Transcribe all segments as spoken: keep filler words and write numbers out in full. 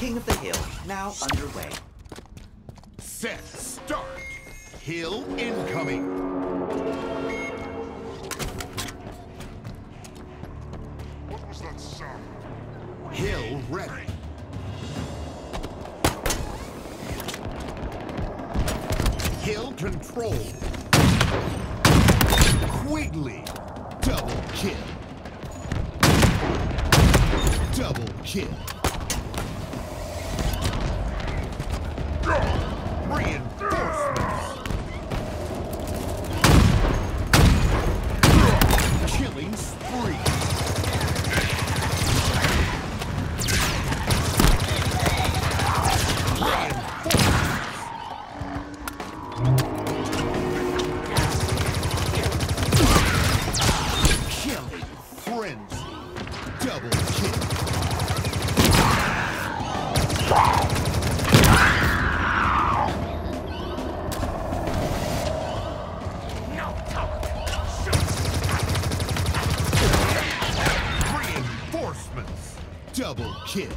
King of the Hill, now underway. Set, start. Hill incoming. What was that sound? Hill ready. Hill control. Quigley. Double kill. Double kill. Reinforcements. Killing spree. Killing frenzy. Double kill. Reinforcements. Double kill.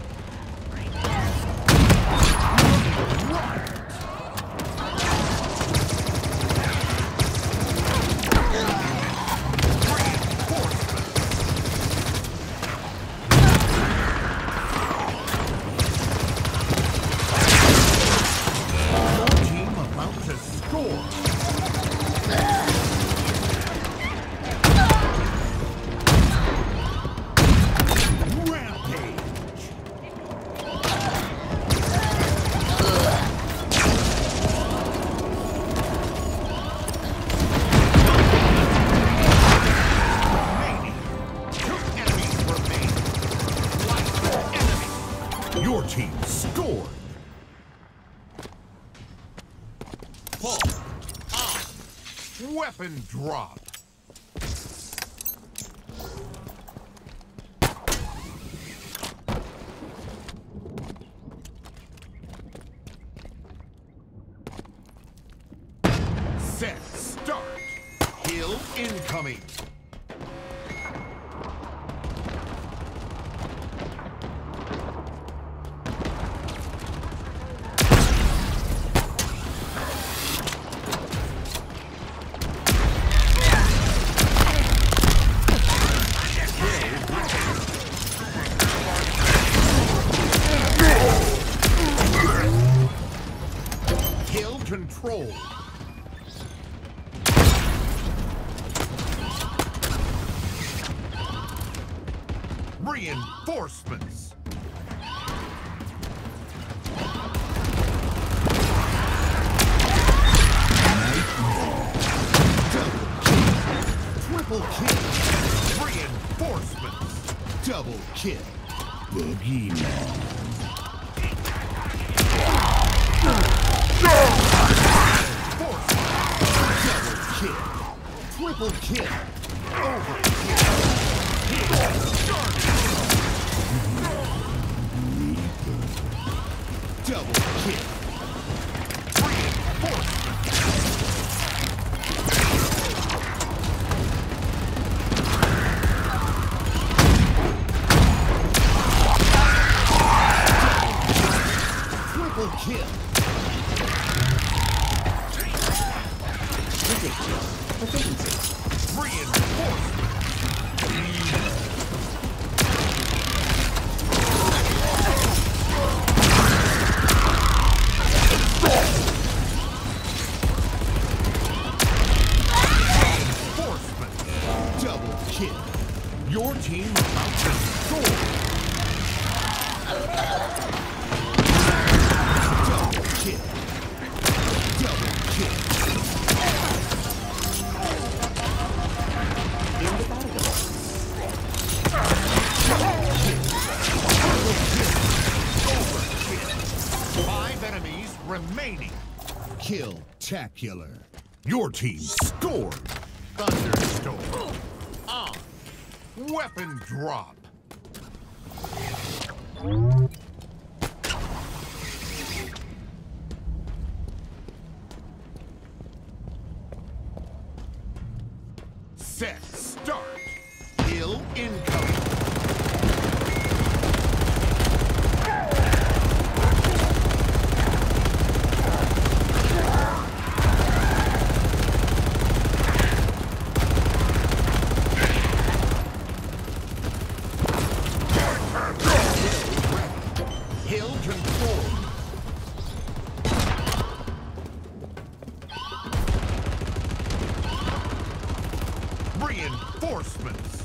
Your team scored. Pull. On. Weapon drop. Set. Start. Hill incoming. Control. Reinforcements. Triple kill. Reinforcements. Double kill. Boogeyman. Triple kill. Overkill. Hit started. Double kill. Reinforcement. Triple kill. Efficiency. Reinforcement. Reinforcement. Double kill. Your team about to score. Double kill. Double kill. Five enemies remaining. Kill-tacular. Your team scored. Thunderstorm. On. Weapon drop. Set. Start. Hill incoming. Reinforcements.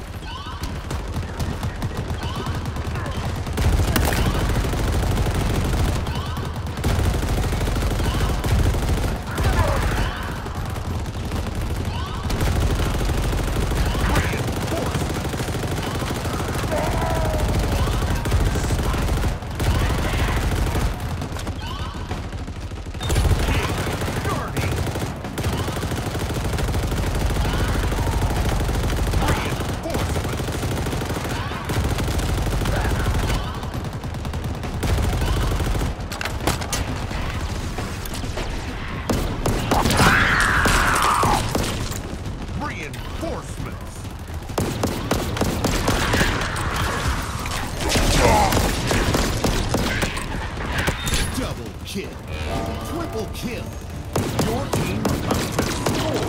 Kill. Triple kill. Your team about to score.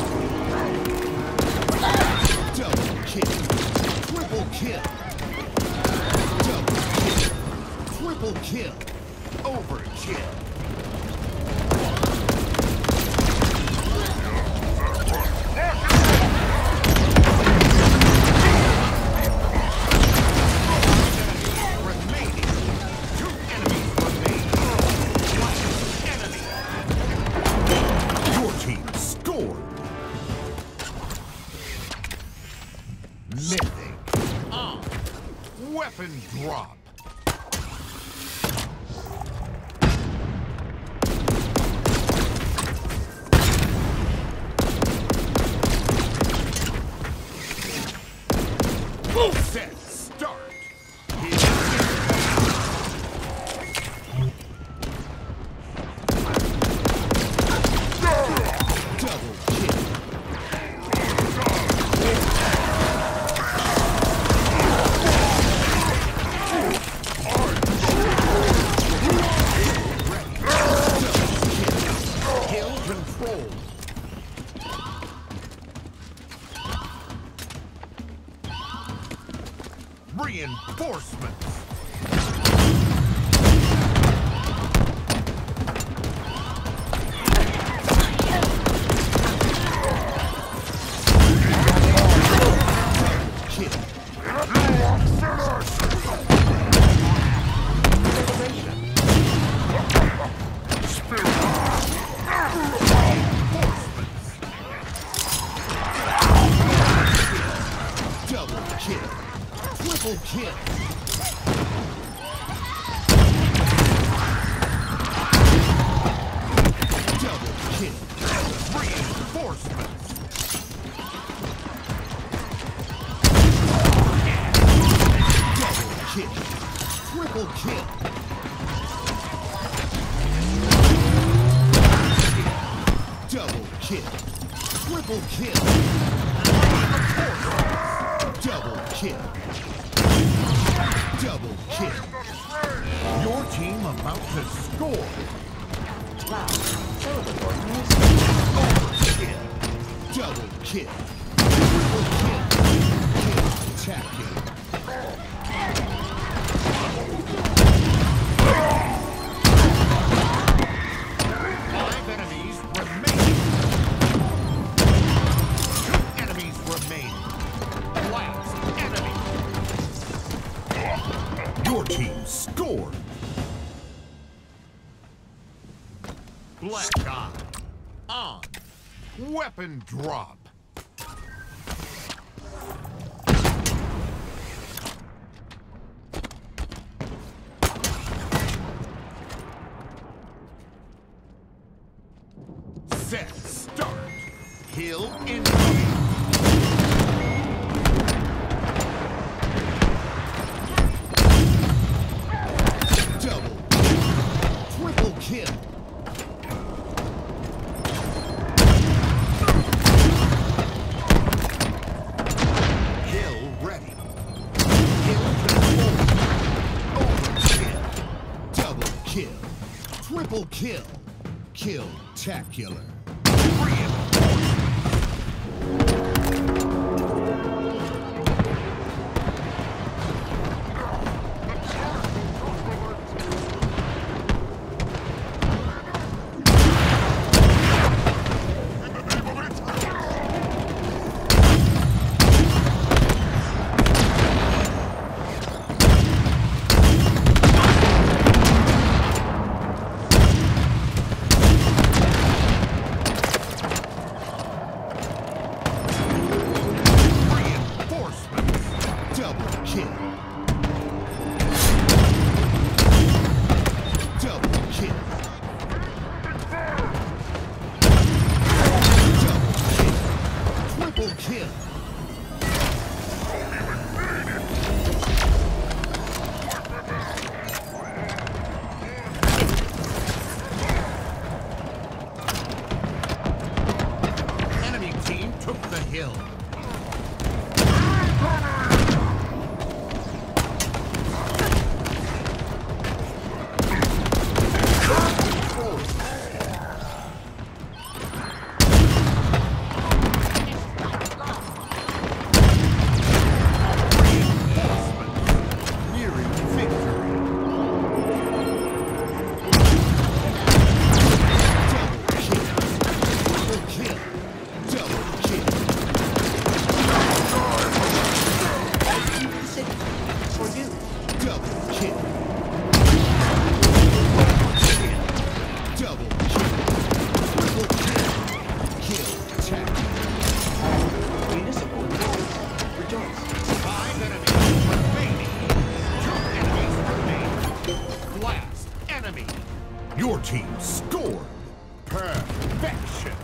Double kill. Triple kill. Double kill. Triple kill. Overkill. Mythic. On. Weapon drop. Set. Start. Double kill. Reinforcements. Double kill. Triple kill. Double kill. Reinforcements. Double kill. Triple kill. Double kill. Triple kill. Double kill. Double kill. Your team about to score. Wow, so the Overkill. Double kill. Triple kill. Kill attacking. Five enemies remaining. Two enemies remaining. Last enemy. Your team scored. Black Eye. On. Weapon drop. Set. Start. Kill incoming. Double kill. Triple kill. Kill ready. Kill control. Overkill. Double kill. Triple kill. Kill-tacular. Your team scored. Perfection.